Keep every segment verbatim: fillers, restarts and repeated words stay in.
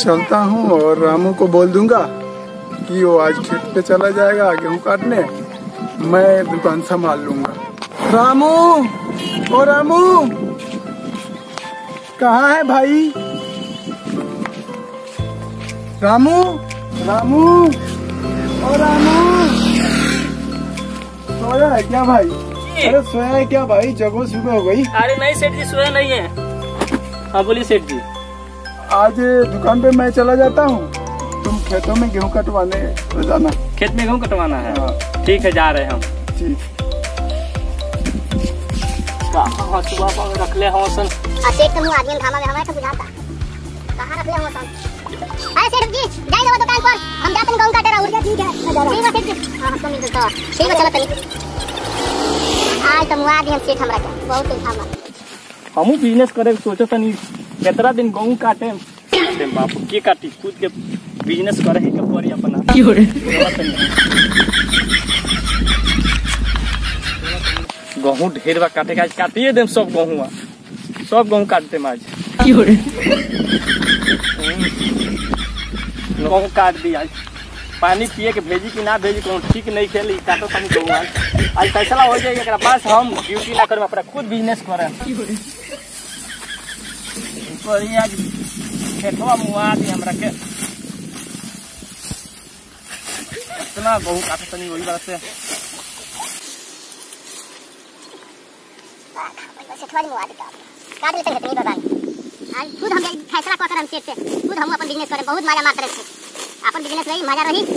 चलता हूँ और रामू को बोल दूंगा कि वो आज खेत पे चला जाएगा गेहूँ काटने, मैं दुकान संभाल लूंगा। रामू, ओ रामू, कहाँ है भाई? रामू, रामू, ओ रामू, सोया है क्या भाई? अरे सोया है क्या भाई? जगो सुबह हो गई। अरे नहीं सेठ जी, सोया नहीं है। हाँ बोलिए सेठ जी। आज दुकान पे मैं चला जाता हूँ, तुम खेतों में गेहूँ कटवाने जाना। खेत में गेहूँ कटवाना है? हाँ। ठीक है, जा रहे हैं हम। ठीक। कहाँ सुबह पर रख ले हो सन? सेठ तुम आदमी खामा में हमारे को बुझाता कहाँ रख ले हो सन? अरे सेठ जी जाइए वो दुकान पर, हम जाते हैं गेहूँ काटे रहा। उनका ठीक है, मैं जा रहा हूं। ठीक है सेठ जी। हां तुम मिल तो ठीक है, चलो तनी आज तुम आदमी हम सेठ हमरा के बहुत दिन खामा हमू बिजनेस करे सोचो तनी कितना दिन गेहूँ काटे ते बापू के काटी खुद के बिजनेस करे ही के पड़ी अपना की हो रे। गेहूँ ढेर बा काटे, आज काटिए देम सब गेहूँ, सब गेहूँ काटते आज की हो रे। गेहूँ काट दी आज, पानी पिए के भेजी कि ना भेजी को ठीक नहीं खेली। काटो पानी गेहूँ आज आज फैसला हो जाएगा, बस हम ड्यूटी ना करें, अपना खुद बिजनेस करें। आज खेतवा मुआ दी हमरा के इतना गेहूँ काटे तनी वही बात से सेठवाली मुआ दी काट लेते हैं इतनी बात। आज खुद हम फैसला कर कर हम सेठ से खुद हम अपन बिजनेस करें, बहुत मजा मारते रहे अपन बिजनेस रही, मजा रही।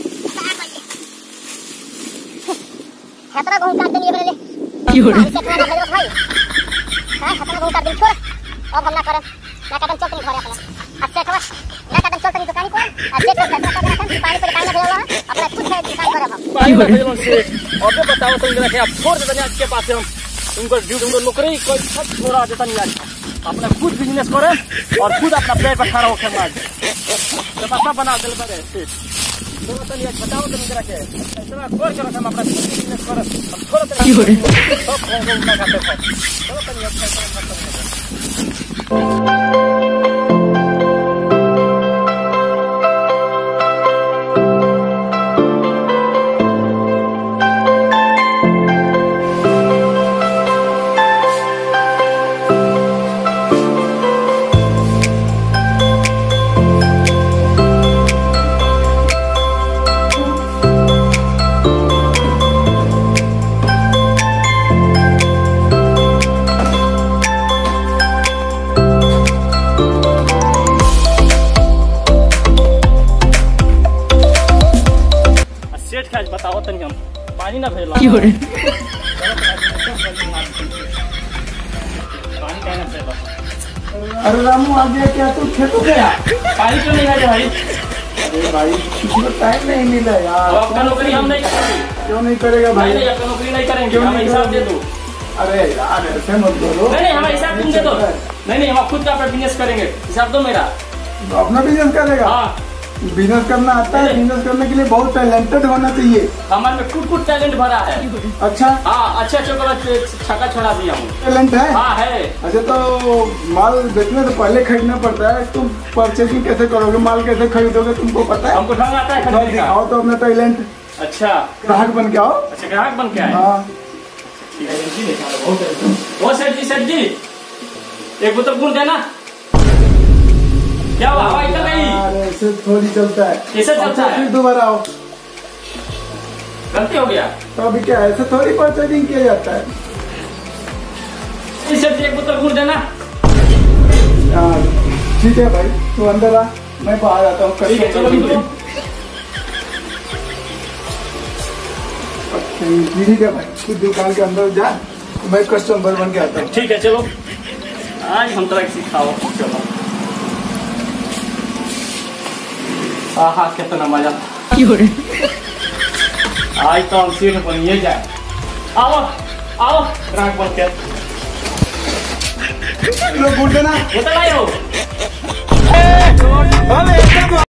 खतरा गेहूँ काट देनी है की हो रे सेठवा ना भेजो भाई। हां खतरा गेहूँ काट दे, छोड़ अब हम ना करें ना कदम चलते नहीं घरे अपना। आज सेठवा ना कदम चलते नहीं दुकान को, आज सेठ फैसला कर रखा है पानी पे पानी भेजो अपना खुद है दुकान करे हम पानी में भेजो सेठ। और जो बताओ तुम रखे आप छोड़ देते आज के पास हम तुमको ड्यूटी में नौकरी कोई सब छोड़ा देता नहीं, आज अपना खुद बिजनेस करें और खुद अपना पैर पर खड़ा होकर आज तो पता बना दिल पर सेठ। तो बताइए बताओ तुम रखे ऐसा खोल कर हम अपना खुद बिजनेस करें अब थोड़ा सब कौन ना खाते सब तो बताइए अच्छा आज बताओ तनी हम पानी ना भेजला की हो रे। पानी का ना भेजला। अरे रामू आ गया क्या? तू खेतों गया? पानी क्यों नहीं है भाई? अरे भाई किसी टाइम नहीं मिला यार। आपका नौकरी हम नहीं करेंगे। क्यों नहीं करेगा भाई? नहीं आपका नौकरी नहीं करेंगे, हमें हिसाब दे दो। अरे यार ऐसे मत बोलो। नहीं नहीं हमें हिसाब तुम दे दो। नहीं नहीं हम खुद का अपना बिजनेस करेंगे, हिसाब दो मेरा। अपना बिजनेस करेगा? हाँ बिजनेस करना आता है, बिजनेस करने के लिए बहुत टैलेंटेड होना चाहिए। हमारे में कुछ कुछ टैलेंट भरा है। अच्छा हाँ अच्छा अच्छा छक्का छोड़ा दिया हूँ। टैलेंट है? हाँ है। अच्छा तो माल बेचने से पहले खरीदना पड़ता है, तुम परचेजिंग कैसे करोगे, माल कैसे खरीदोगे तुमको पता है? हमको ढंग आता है खरीदने का। दिखाओ तो अपना टैलेंट। अच्छा ग्राहक बन के आओ। अच्छा ग्राहक बन के आए। हाँ वो सेठ जी सेठ जी एक बोतल गुड़ देना। क्या हुआ हवा इधर गई? ऐसे थोड़ी चलता है। कैसे चलता है? फिर दोबारा आओ। गलती हो गया तो अभी क्या ऐसे थोड़ी परचेजिंग किया जाता है। सेठ जी एक बोतल गुड़ देना। ठीक है भाई तू अंदर आ, मैं बाहर आता हूँ। ठीक है चलो निकलो। ठीक है भाई तू दुकान के अंदर जा, मैं कस्टमर बन के आता हूँ। ठीक है चलो आज हम तरह सिखाओ। चलो आहा कितना मजा आज तो हम सीट बनिए जाए। आओ आओ ग्राहक बन के गुड़ देना। बोतल आयो।